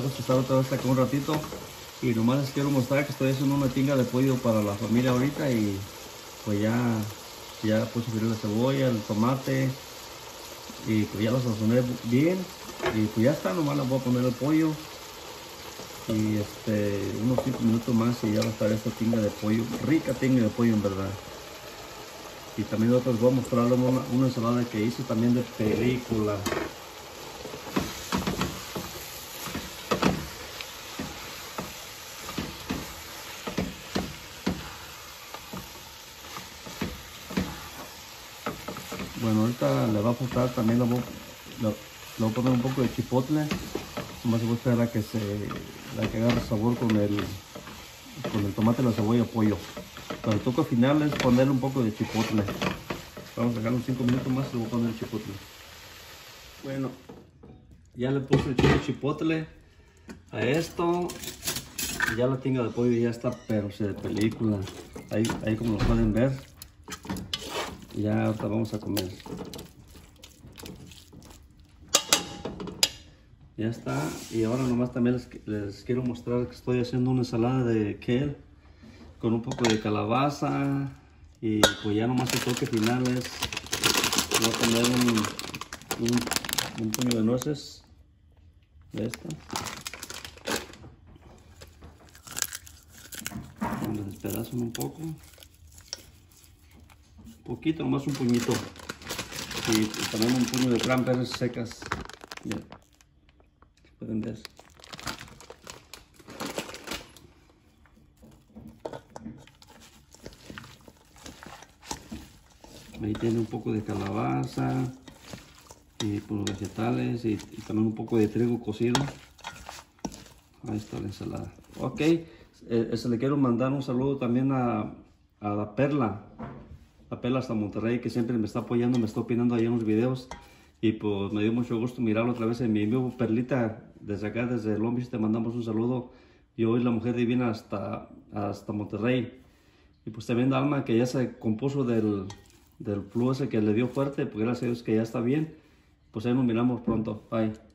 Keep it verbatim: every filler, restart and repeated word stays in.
a estar otra vez acá un ratito. Y nomás les quiero mostrar que estoy haciendo una tinga de pollo para la familia ahorita. Y pues ya, ya puse a freír la cebolla, el tomate. Y pues ya lo sazoné bien. Y pues ya está, nomás le voy a poner el pollo. Y este, unos cinco minutos más y ya va a estar esta tinga de pollo. Rica tinga de pollo en verdad. Y también otros voy a mostrarles una, una ensalada que hice también de película. Bueno, ahorita le va a faltar también, le voy, le, le voy a poner un poco de chipotle. Más me gusta la que se la que agarre sabor con el con el tomate, la cebolla y pollo. Pero el toque final es ponerle un poco de chipotle. Vamos a dejar unos cinco minutos más y le voy a poner el chipotle. Bueno, ya le puse el chile chipotle a esto. Y ya la tinga de pollo ya está, pero se de película. Ahí, ahí como lo pueden ver. Ya ahorita vamos a comer. Ya está. Y ahora nomás también les, les quiero mostrar que estoy haciendo una ensalada de kale con un poco de calabaza. Y pues ya nomás el toque final es, voy a poner un, un, un puño de nueces de esta. Les despedazan un poco. Un poquito, nomás un puñito. Y, y también un puño de cranberries secas. Ya. Pueden ver. Ahí tiene un poco de calabaza y por los vegetales y, y también un poco de trigo cocido. Ahí está la ensalada. Ok, eh, se le quiero mandar un saludo también a, a la Perla. La Perla hasta Monterrey, que siempre me está apoyando, me está opinando ahí en los videos. Y pues me dio mucho gusto mirarlo otra vez en mi vivo. Perlita, desde acá, desde Long Beach, te mandamos un saludo. Y hoy la mujer divina hasta, hasta Monterrey. Y pues también Alma, que ya se compuso del, del flu ese que le dio fuerte, pues gracias a Dios que ya está bien. Pues ahí nos miramos pronto. Bye.